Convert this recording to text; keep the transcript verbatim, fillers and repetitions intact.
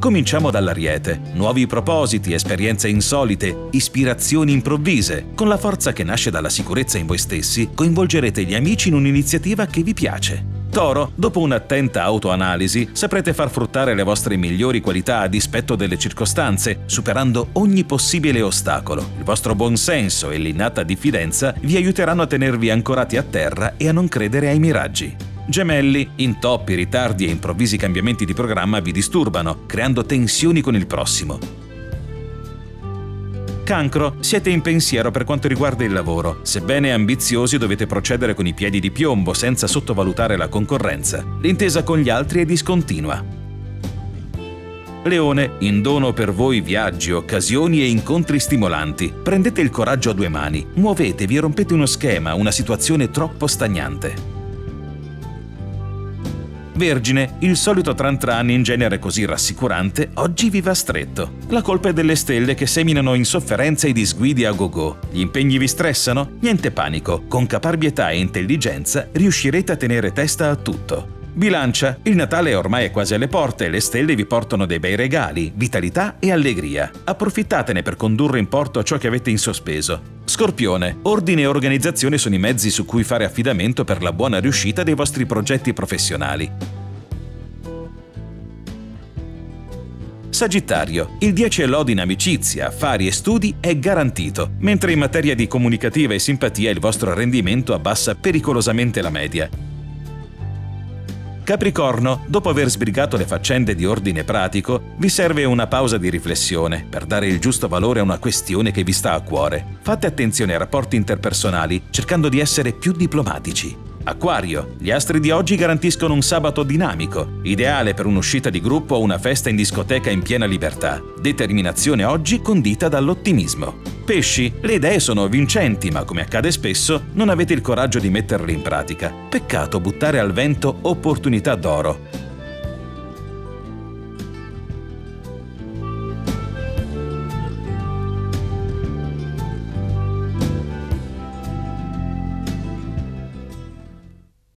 Cominciamo dall'Ariete. Nuovi propositi, esperienze insolite, ispirazioni improvvise. Con la forza che nasce dalla sicurezza in voi stessi, coinvolgerete gli amici in un'iniziativa che vi piace. Toro, dopo un'attenta autoanalisi, saprete far fruttare le vostre migliori qualità a dispetto delle circostanze, superando ogni possibile ostacolo. Il vostro buonsenso e l'innata diffidenza vi aiuteranno a tenervi ancorati a terra e a non credere ai miraggi. Gemelli, intoppi, ritardi e improvvisi cambiamenti di programma vi disturbano, creando tensioni con il prossimo. Cancro, siete in pensiero per quanto riguarda il lavoro. Sebbene ambiziosi, dovete procedere con i piedi di piombo senza sottovalutare la concorrenza. L'intesa con gli altri è discontinua. Leone, in dono per voi viaggi, occasioni e incontri stimolanti. Prendete il coraggio a due mani, muovetevi e rompete uno schema, una situazione troppo stagnante. Vergine, il solito tran tran in genere così rassicurante oggi vi va stretto. La colpa è delle stelle che seminano insofferenza e disguidi a go-go. Gli impegni vi stressano? Niente panico, con caparbietà e intelligenza riuscirete a tenere testa a tutto. Bilancia, il Natale ormai è quasi alle porte e le stelle vi portano dei bei regali, vitalità e allegria. Approfittatene per condurre in porto ciò che avete in sospeso. Scorpione, ordine e organizzazione sono i mezzi su cui fare affidamento per la buona riuscita dei vostri progetti professionali. Sagittario, il dieci e lode in amicizia, affari e studi è garantito, mentre in materia di comunicativa e simpatia il vostro rendimento abbassa pericolosamente la media. Capricorno, dopo aver sbrigato le faccende di ordine pratico, vi serve una pausa di riflessione per dare il giusto valore a una questione che vi sta a cuore. Fate attenzione ai rapporti interpersonali, cercando di essere più diplomatici. Acquario, gli astri di oggi garantiscono un sabato dinamico, ideale per un'uscita di gruppo o una festa in discoteca in piena libertà. Determinazione oggi condita dall'ottimismo. Pesci, le idee sono vincenti, ma come accade spesso, non avete il coraggio di metterle in pratica. Peccato buttare al vento opportunità d'oro.